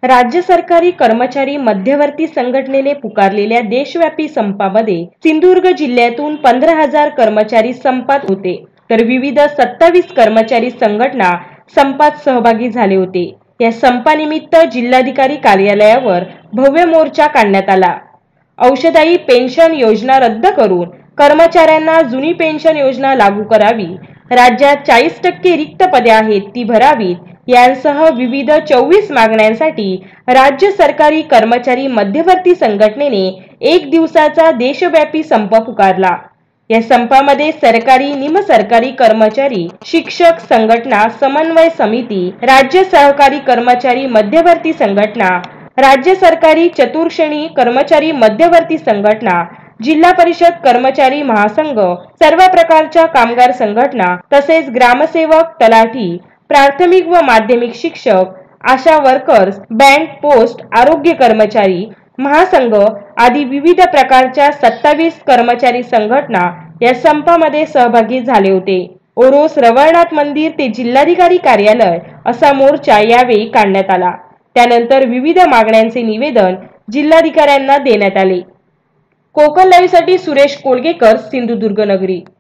राज्य सरकारी कर्मचारी मध्यवर्ती संघटनेने पुकारलेल्या देशव्यापी संपामध्ये सिंधुदुर्ग जिल्ह्यातून 15,000 कर्मचारी संपात होते, तर विविध 27 कर्मचारी संघटना संपात सहभागी झाले होते। या संपानिमित्त जिल्हाधिकारी कार्यालयावर भव्य मोर्चा काढण्यात आला। औषधाई पेन्शन योजना रद्द करून कर्मचाऱ्यांना जुनी पेन्शन योजना लागू करावी, राज्यात 40% रिक्त पदे आहेत ती भरावीत, यांसह विविध 24 मागण्यांसाठी राज्य सरकारी कर्मचारी मध्यवर्ती संघटनेने एक दिवसाचा देशव्यापी संप पुकारला। या संपामध्ये सरकारी, निमसरकारी कर्मचारी, शिक्षक संघटना समन्वय समिती, राज्य सहकारी कर्मचारी मध्यवर्ती संघटना, राज्य सरकारी चतुर्श्रेणी कर्मचारी मध्यवर्ती संघटना, जिल्हा परिषद कर्मचारी महासंघ, सर्व प्रकारच्या कामगार संघटना तसेच ग्रामसेवक, तलाठी, प्राथमिक व माध्यमिक शिक्षक, आशा वर्कर्स, बँक, पोस्ट, आरोग्य कर्मचारी महासंघ आदी विविध प्रकारच्या 27 कर्मचारी संघटना या संपामध्ये सहभागी झाले होते। ओरोस रवळनाथ मंदिर ते जिल्हाधिकारी कार्यालय असा मोर्चा यावेळी काढण्यात आला। त्यानंतर विविध मागण्यांचे निवेदन जिल्हाधिकाऱ्यांना देण्यात आले। कोकण लाईव्हसाठी सुरेश कोळगेकर, सिंधुदुर्ग नगरी।